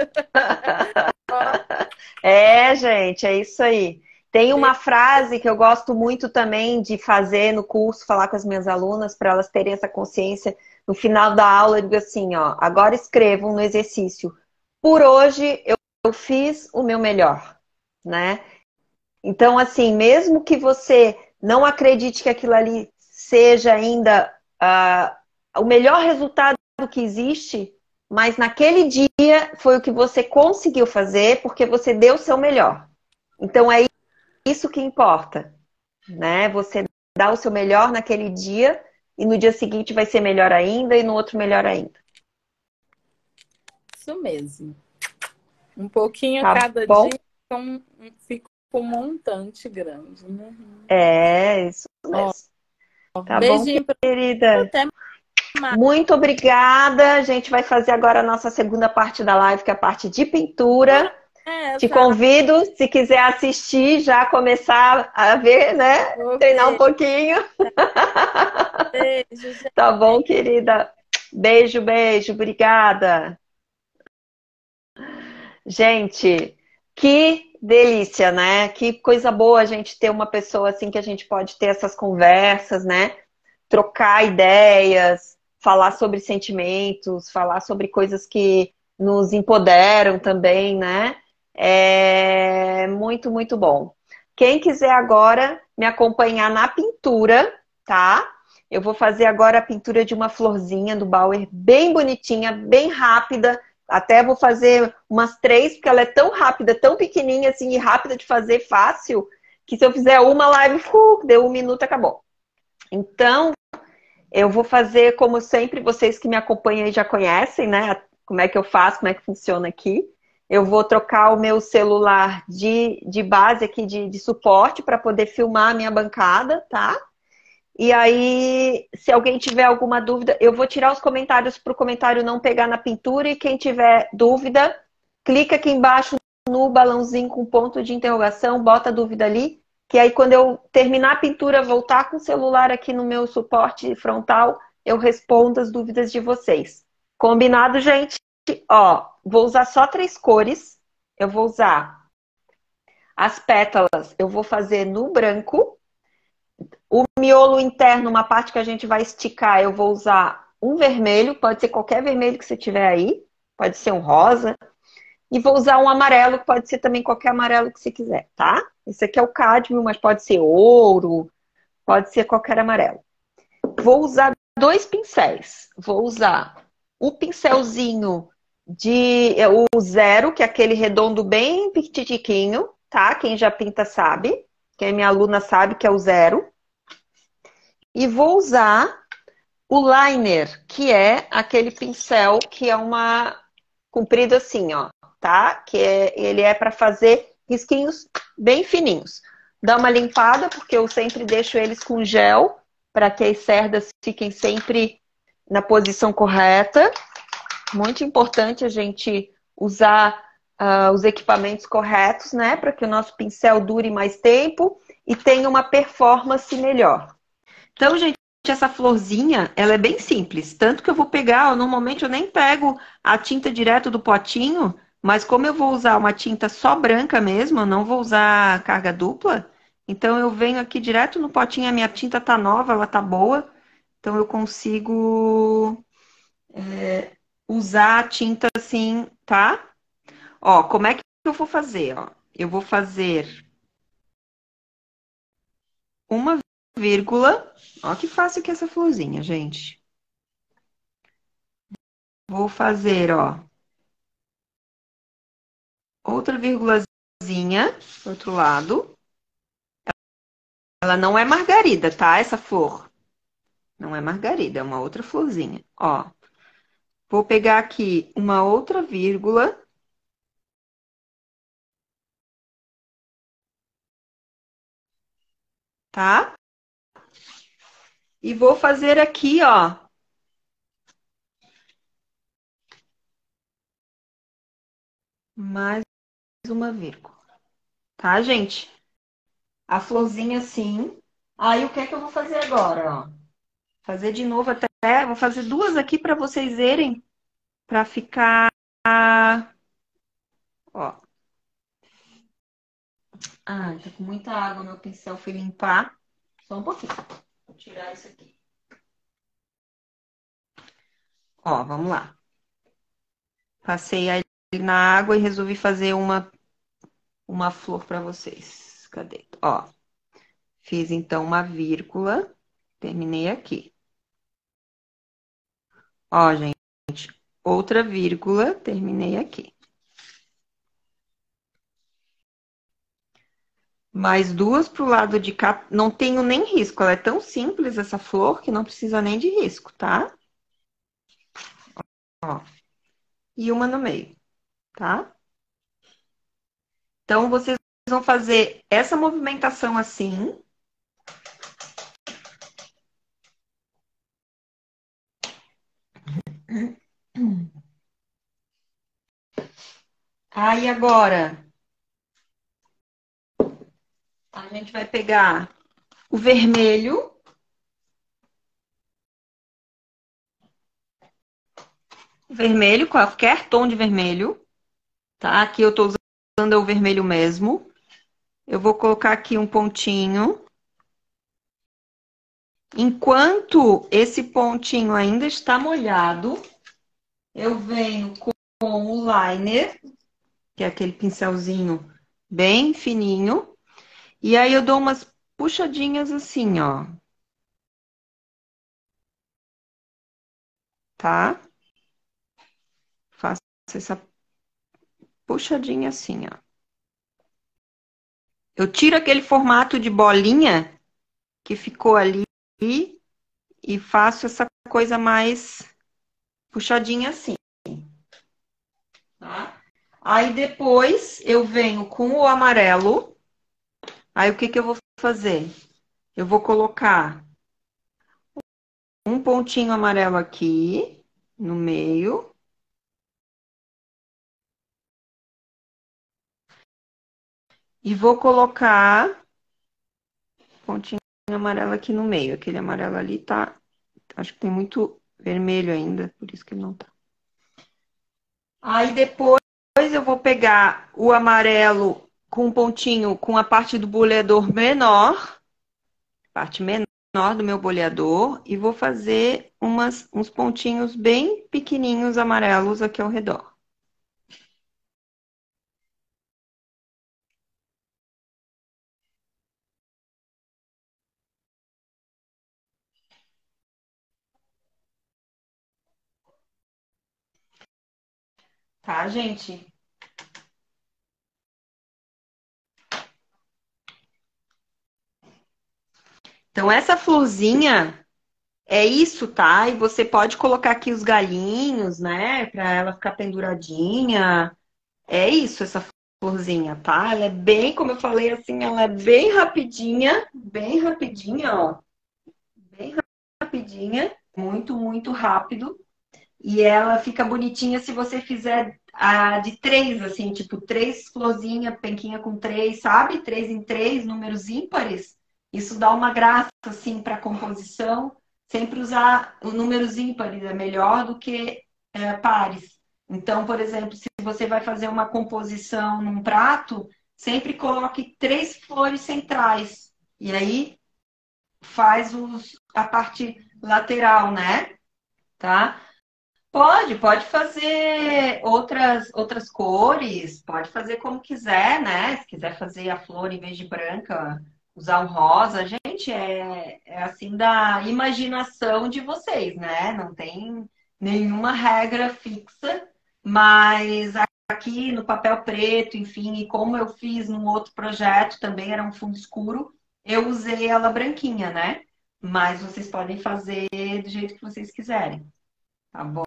É, gente, é isso aí. Tem uma frase que eu gosto muito também de fazer no curso, falar com as minhas alunas, para elas terem essa consciência. No final da aula, eu digo assim, ó, agora escrevam no exercício. Por hoje, eu, eu fiz o meu melhor, né? Então, assim, mesmo que você não acredite que aquilo ali seja ainda uh, o melhor resultado que existe, mas naquele dia foi o que você conseguiu fazer porque você deu o seu melhor. Então é isso que importa, né? Você dá o seu melhor naquele dia e no dia seguinte vai ser melhor ainda e no outro melhor ainda. Isso mesmo. Um pouquinho Tá cada bom? dia um, fica um montante grande, né? É, isso Ó, mesmo. Tá bom, beijinho pra querida? até mais. Muito obrigada. A gente vai fazer agora a nossa segunda parte da live, que é a parte de pintura. Te Essa, convido, se quiser assistir, já começar a ver, né? vou Treinar um ver. pouquinho. Beijo, gente. Tá bom, querida? Beijo, beijo. Obrigada. Gente, que delícia, né? Que coisa boa a gente ter uma pessoa assim que a gente pode ter essas conversas, né? Trocar ideias, falar sobre sentimentos, falar sobre coisas que nos empoderam também, né? É muito, muito bom. Quem quiser agora me acompanhar na pintura, tá? Eu vou fazer agora a pintura de uma florzinha do Bauer, bem bonitinha, bem rápida. Até vou fazer umas três, porque ela é tão rápida, tão pequenininha assim, e rápida de fazer, fácil, que se eu fizer uma live, uh, deu um minuto, acabou. Então, eu vou fazer, como sempre, vocês que me acompanham aí já conhecem, né? Como é que eu faço, como é que funciona aqui. Eu vou trocar o meu celular de, de base aqui, de, de suporte, para poder filmar a minha bancada, tá? E aí, se alguém tiver alguma dúvida, eu vou tirar os comentários para o comentário não pegar na pintura. E quem tiver dúvida, clica aqui embaixo no balãozinho com ponto de interrogação, bota a dúvida ali. Que aí, quando eu terminar a pintura, voltar com o celular aqui no meu suporte frontal, eu respondo as dúvidas de vocês. Combinado, gente? Ó, vou usar só três cores. Eu vou usar as pétalas, eu vou fazer no branco. O miolo interno, uma parte que a gente vai esticar, eu vou usar um vermelho, pode ser qualquer vermelho que você tiver aí, pode ser um rosa. E vou usar um amarelo, pode ser também qualquer amarelo que você quiser, tá? Esse aqui é o cádmio, mas pode ser ouro, pode ser qualquer amarelo. Vou usar dois pincéis. Vou usar o pincelzinho de o zero, que é aquele redondo bem petitiquinho, tá? Quem já pinta sabe. Quem é minha aluna sabe que é o zero. E vou usar o liner, que é aquele pincel que é uma comprido assim, ó, tá? Que é, ele é para fazer risquinhos bem fininhos. Dá uma limpada, porque eu sempre deixo eles com gel, para que as cerdas fiquem sempre na posição correta. Muito importante a gente usar uh, os equipamentos corretos, né? Para que o nosso pincel dure mais tempo e tenha uma performance melhor. Então, gente, essa florzinha, ela é bem simples. Tanto que eu vou pegar, ó, normalmente eu nem pego a tinta direto do potinho, mas como eu vou usar uma tinta só branca mesmo, eu não vou usar carga dupla, então eu venho aqui direto no potinho, a minha tinta tá nova, ela tá boa, então eu consigo é, usar a tinta assim, tá? Ó, como é que eu vou fazer, ó? Eu vou fazer uma vírgula. Ó, que fácil que é essa florzinha, gente. Vou fazer, ó, outra vírgulazinha do outro lado. Ela não é margarida, tá? Essa flor. Não é margarida, é uma outra florzinha. Ó, vou pegar aqui uma outra vírgula. Tá? E vou fazer aqui, ó, mais uma vírgula. Tá, gente? A florzinha assim. Aí, o que é que eu vou fazer agora, ó? Fazer de novo até... Vou fazer duas aqui para vocês verem, para ficar... Ó. Ah, tá com muita água, meu pincel fui limpar. Só um pouquinho. Vou tirar isso aqui. Ó, vamos lá. Passei ali na água e resolvi fazer uma, uma flor para vocês. Cadê? Ó, fiz então uma vírgula. Terminei aqui. Ó, gente. outra vírgula, terminei aqui. Mais duas pro lado de cá. Não tenho nem risco. Ela é tão simples, essa flor, que não precisa nem de risco, tá? Ó. E uma no meio, tá? Então, vocês vão fazer essa movimentação assim. Aí, agora, a gente vai pegar o vermelho. Vermelho, qualquer tom de vermelho, tá? Aqui eu tô usando o vermelho mesmo. Eu vou colocar aqui um pontinho. Enquanto esse pontinho ainda está molhado, eu venho com o liner, que é aquele pincelzinho bem fininho, e aí eu dou umas puxadinhas assim, ó. Tá? Faço essa puxadinha assim, ó. Eu tiro aquele formato de bolinha que ficou ali e faço essa coisa mais puxadinha assim, tá? Aí depois eu venho com o amarelo. Aí o que que eu vou fazer? Eu vou colocar um pontinho amarelo aqui no meio. E vou colocar pontinho amarelo aqui no meio. Aquele amarelo ali tá... Acho que tem muito vermelho ainda, por isso que não tá. Aí depois eu vou pegar o amarelo com um pontinho, com a parte do boleador menor, parte menor do meu boleador, e vou fazer umas, uns pontinhos bem pequenininhos amarelos aqui ao redor. Tá, gente? Então, essa florzinha é isso, tá? E você pode colocar aqui os galinhos, né? Pra ela ficar penduradinha. É isso, essa florzinha, tá? Ela é bem, como eu falei, assim, ela é bem rapidinha. Bem rapidinha, ó. Bem rapidinha. Muito, muito rápido. E ela fica bonitinha se você fizer a de três, assim, tipo, três florzinhas, penquinha com três, sabe? Três em três, números ímpares. Isso dá uma graça, assim, para composição. Sempre usar os números ímpares é melhor do que é, pares. Então, por exemplo, se você vai fazer uma composição num prato, sempre coloque três flores centrais. E aí faz os, a parte lateral, né? Tá? Pode, pode fazer outras, outras cores, pode fazer como quiser, né? Se quiser fazer a flor em vez de branca, usar o rosa, gente, é, é assim da imaginação de vocês, né? Não tem nenhuma regra fixa, mas aqui no papel preto, enfim, e como eu fiz num outro projeto, também era um fundo escuro, eu usei ela branquinha, né? Mas vocês podem fazer do jeito que vocês quiserem, tá bom?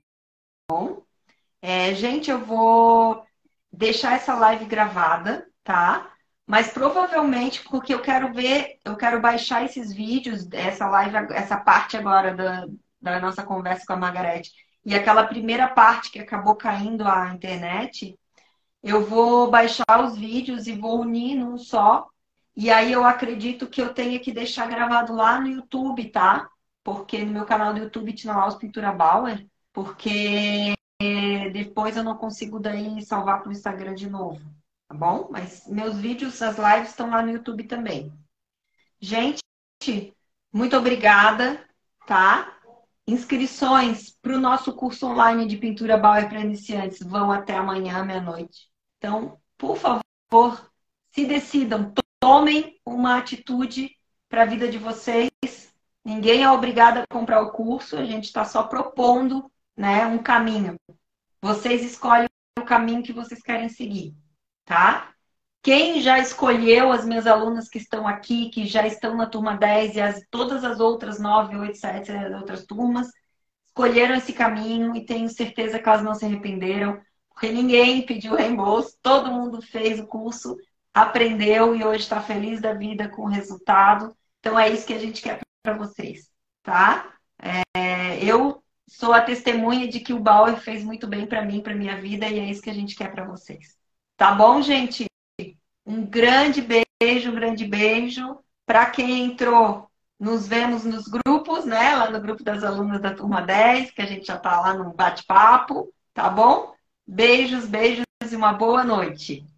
É, gente, eu vou deixar essa live gravada, tá? Mas provavelmente, porque eu quero ver, eu quero baixar esses vídeos, essa live, essa parte agora da, da nossa conversa com a Margarete, e aquela primeira parte que acabou caindo a internet, eu vou baixar os vídeos e vou unir num só. E aí eu acredito que eu tenha que deixar gravado lá no YouTube, tá? Porque no meu canal do YouTube tinha lá os Pintura Bauer, porque depois eu não consigo daí salvar para o Instagram de novo, tá bom? Mas meus vídeos, as lives estão lá no YouTube também. Gente, muito obrigada, tá? Inscrições para o nosso curso online de pintura Bauer para iniciantes vão até amanhã, meia-noite. Então, por favor, se decidam, tomem uma atitude para a vida de vocês. Ninguém é obrigado a comprar o curso, a gente está só propondo né, um caminho. Vocês escolhem o caminho que vocês querem seguir, tá? Quem já escolheu, as minhas alunas que estão aqui, que já estão na turma dez e as, todas as outras nove, oito, sete, as outras turmas, escolheram esse caminho e tenho certeza que elas não se arrependeram, porque ninguém pediu reembolso, todo mundo fez o curso, aprendeu e hoje está feliz da vida com o resultado. Então é isso que a gente quer para vocês, tá? É, eu sou a testemunha de que o Bauer fez muito bem para mim, para minha vida, e é isso que a gente quer para vocês. Tá bom, gente? Um grande beijo, um grande beijo. Para quem entrou, nos vemos nos grupos, né? Lá no grupo das alunas da turma dez, que a gente já tá lá no bate-papo, tá bom? Beijos, beijos e uma boa noite.